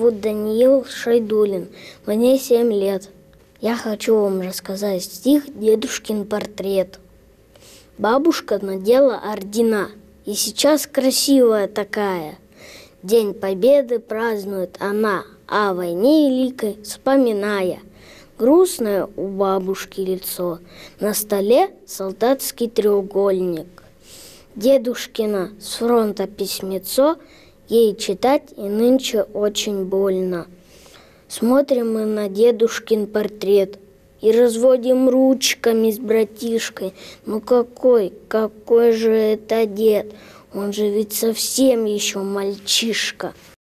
зовут Даниил Шайдулин, мне 7 лет. Я хочу вам рассказать стих «Дедушкин портрет». Бабушка надела ордена, и сейчас красивая такая. День Победы празднует она, о войне великой вспоминая. Грустное у бабушки лицо, на столе солдатский треугольник. Дедушкина с фронта письмецо, ей читать и нынче очень больно. Смотрим мы на дедушкин портрет и разводим ручками с братишкой. Ну какой же это дед? Он же ведь совсем еще мальчишка.